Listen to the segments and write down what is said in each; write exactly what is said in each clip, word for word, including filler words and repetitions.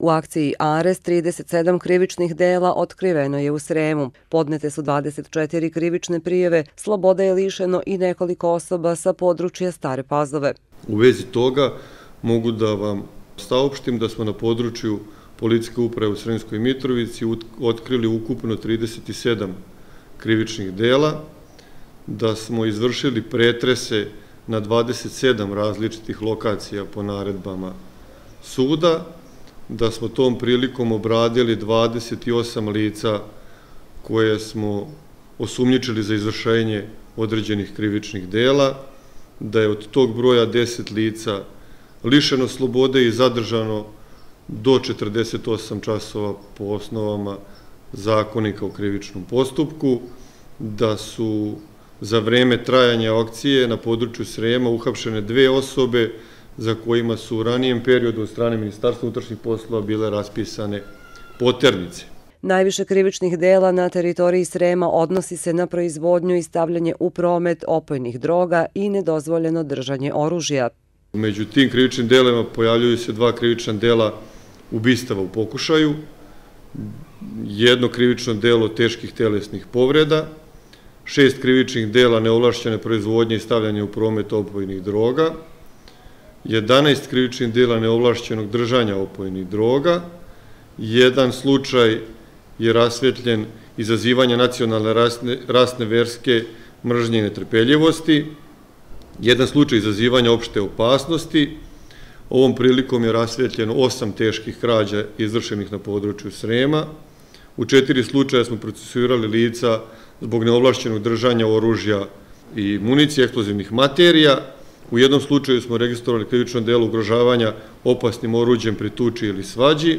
U akciji Ares trideset sedam krivičnih dela otkriveno je u Sremu. Podnete su dvadeset četiri krivične prijave, slobode je lišeno i nekoliko osoba sa područja Stare Pazove. U vezi toga mogu da vam saopštim da smo na području Policijske uprave u Sremskoj Mitrovici otkrili ukupno trideset sedam krivičnih dela, da smo izvršili pretrese na dvadeset sedam različitih lokacija po naredbama suda, da smo tom prilikom obradili dvadeset osam lica koje smo osumnjičili za izvršenje određenih krivičnih dela, da je od tog broja deset lica lišeno slobode i zadržano do četrdeset osam časova po osnovama Zakonika o krivičnom postupku, da su za vreme trajanja akcije na području Srema uhapšene dve osobe za kojima su u ranijem periodu od strane Ministarstva unutrašnjih poslova bile raspisane poternice. Najviše krivičnih dela na teritoriji Srema odnosi se na proizvodnju i stavljanje u promet opojnih droga i nedozvoljeno držanje oružja. Među tim krivičnim delima pojavljuju se dva krivična dela ubistava u pokušaju, jedno krivično delo teških telesnih povreda, šest krivičnih dela neovlašćene proizvodnje i stavljanja u promet opojnih droga, jedanaest krivičnih dela neovlašćenog držanja opojnih droga, jedan slučaj je rasvetljen izazivanja nacionalne, rasne, verske mržnje i netrpeljivosti, jedan slučaj izazivanja opšte opasnosti. Ovom prilikom je rasvetljeno osam teških krađa izvršenih na području Srema. U četiri slučaja smo procesuirali lica zbog neovlašćenog držanja oružja i municije, eksplozivnih materija. U jednom slučaju smo registrovali krivično delo ugrožavanja opasnim oruđem pri tuči ili svađi.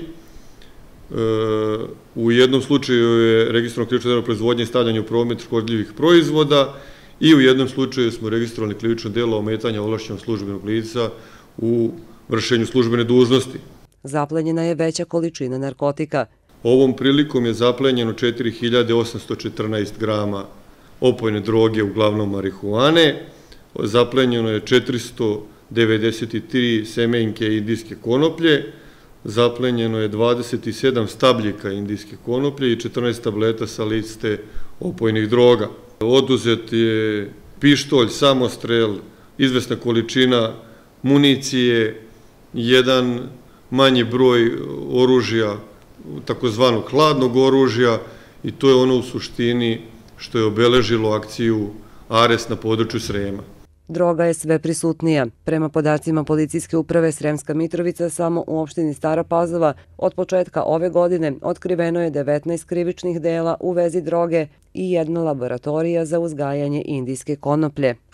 U jednom slučaju je registrovano krivično delo proizvodnje i stavljanja u promet škodljivih proizvoda i u jednom slučaju smo registrovali krivično delo ometanja ovlašćenog službenog lica u vršenju službene dužnosti. Zaplenjena je veća količina narkotika. Ovom prilikom je zaplenjeno četiri hiljade osamsto četrnaest grama opojne droge, uglavnom marihuane, zaplenjeno je četiristo devedeset tri semenke indijske konoplje, zaplenjeno je dvadeset sedam stabljika indijske konoplje i četrnaest tableta sa liste opojnih droga. Oduzet je pištolj, samostrel, izvesna količina municije, jedan manji broj oružja, takozvanog hladnog oružja, i to je ono u suštini što je obeležilo akciju Ares na području Srema. Droga je sve prisutnija. Prema podacima Policijske uprave Sremska Mitrovica, samo u opštini Stara Pazova od početka ove godine otkriveno je devetnaest krivičnih dela u vezi droge i jedna laboratorija za uzgajanje indijske konoplje.